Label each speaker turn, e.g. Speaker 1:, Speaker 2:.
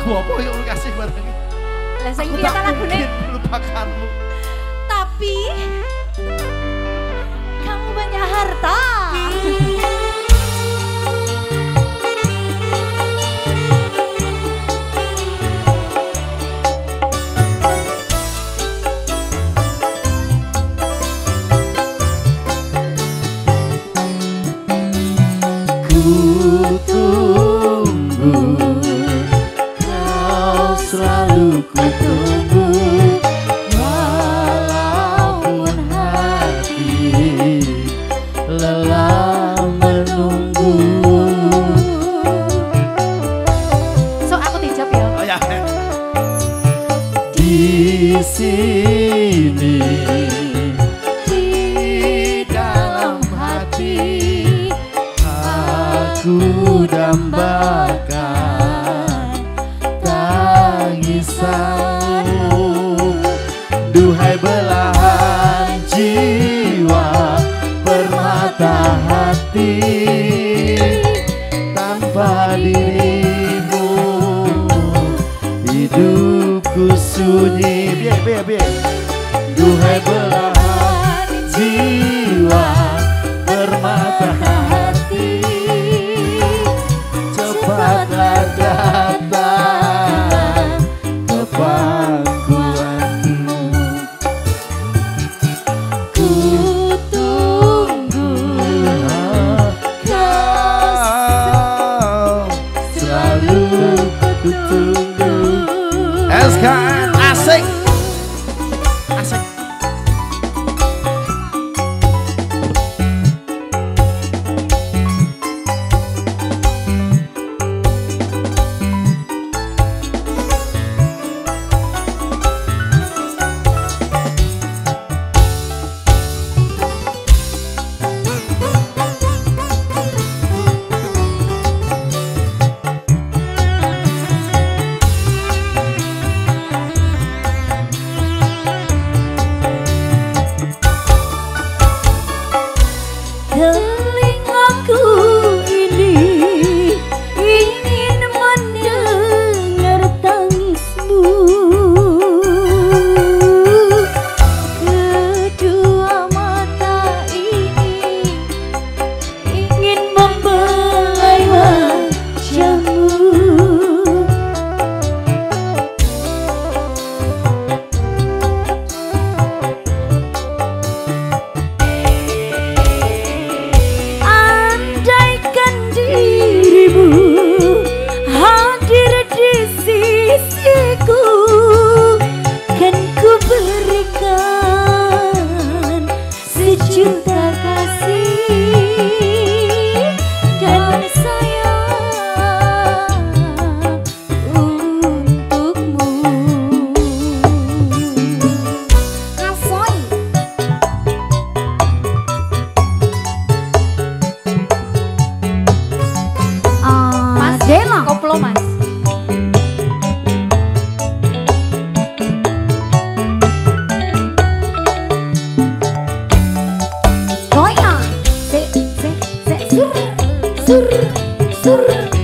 Speaker 1: Lagu apa yang lu kasih barang?
Speaker 2: Lah sing
Speaker 1: Aku
Speaker 2: piye
Speaker 1: tak
Speaker 2: ta lagune?
Speaker 1: mungkin melupakanmu.
Speaker 2: Tapi kamu banyak harta.
Speaker 1: Tunggu, kau selalu kutunggu, walaupun hati lelah menunggu.
Speaker 2: So aku dijawab ya.
Speaker 1: Oh ya. Di sini, di dalam hati. Ku dambakan tangisanmu, duhai belahan jiwa permata hati. Tanpa dirimu hidupku sunyi. Biar. Duhai belahan jiwa permata hati, cepatlah datang ke pangkuanku. Ku tunggu, kau selalu ku tunggu. SKN asik. Asik.
Speaker 2: Telingaku ini ingin mendengar tangismu. Kedua mata ini ingin membelai wajahmu. Andaikan dirimu hadir di sisiku, kan ku berikan sejuta kasih dan sayang untukmu. Asoy. Mas Dema koplo mas. Goyang, sur, sur, sur.